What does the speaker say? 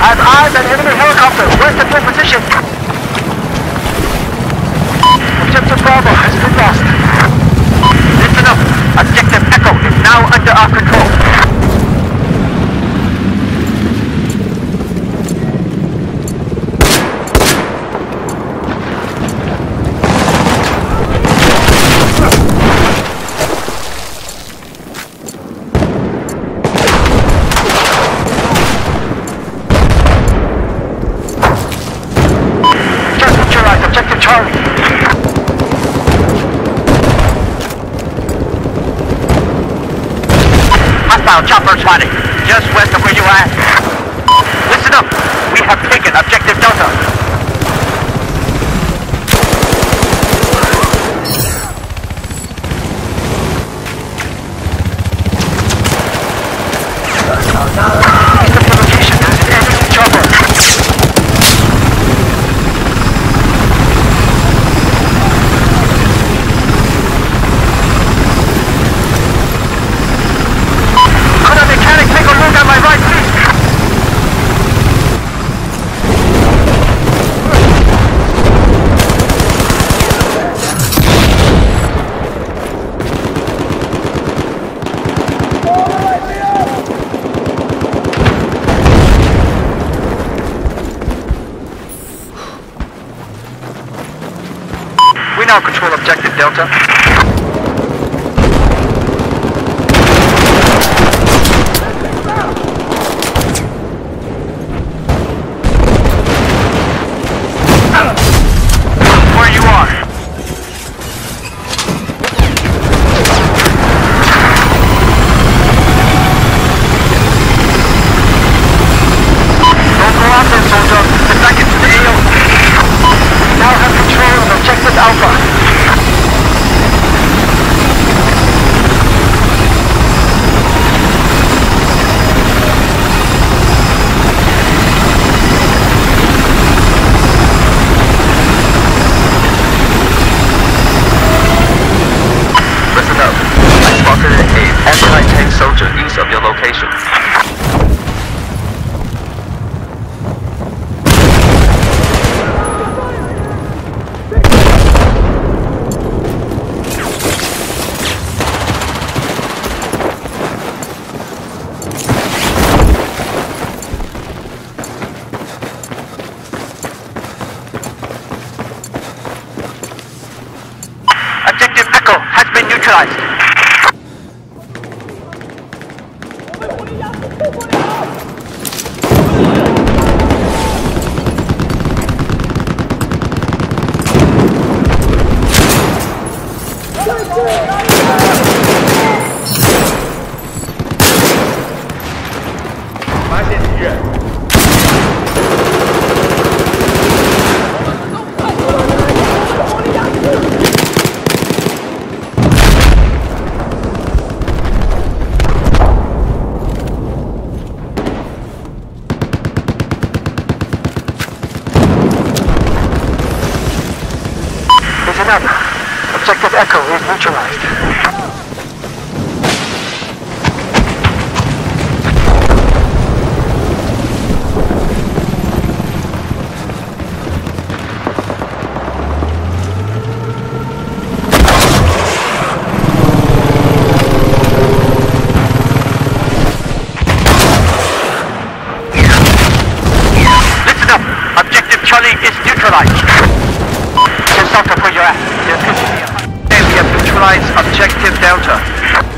Have eyes on enemy helicopter west of your position. Objective Bravo has been lost. Listen up. Objective Echo is now under our control. Objective Charlie. Hostile chopper spotted, just west of where you are at. Listen up, we have taken Objective Delta. The location is an enemy chopper. We now control Objective Delta. Where you are. Don't go out there, soldier. The back is the AO. Now have control of Objective Alpha. Listen up. I spotted an anti-tank soldier east of your location. Objective Echo has been neutralized. Listen up. Objective Echo is neutralized. Listen up. Objective Charlie is neutralized. Just south of where you're at. We have neutralized Objective Delta.